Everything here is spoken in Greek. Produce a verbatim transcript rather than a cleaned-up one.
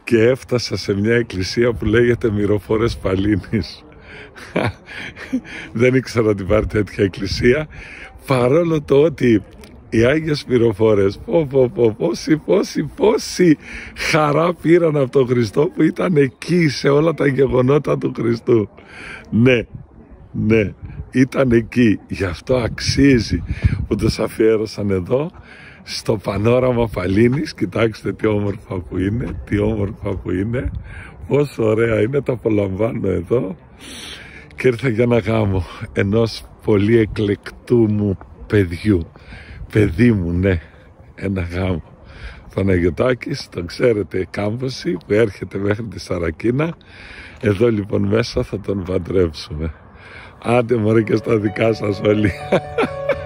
και έφτασα σε μια εκκλησία που λέγεται Μυροφόρες Παλίνης. Δεν ήξερα ότι υπάρχει τέτοια εκκλησία, παρόλο το ότι οι Άγιες Μυροφόρες πω, πω, πω, πόσοι, πόσοι, πόσοι χαρά πήραν από τον Χριστό που ήταν εκεί σε όλα τα γεγονότα του Χριστού. Ναι, ναι, ήταν εκεί, γι' αυτό αξίζει που τους αφιέρωσαν εδώ στο πανόραμα Παλίνης. Κοιτάξτε τι όμορφα που είναι, τι όμορφα που είναι, πόσο ωραία είναι, τα απολαμβάνω εδώ. Και ήρθα για ένα γάμο ενός πολύ εκλεκτού μου παιδιού, παιδί μου, ναι, ένα γάμο. Παναγιωτάκης, τον ξέρετε, Κάμποση, που έρχεται μέχρι τη Σαρακίνα. Εδώ λοιπόν μέσα θα τον παντρέψουμε. Άντε μωρέ και στα δικά σας όλοι.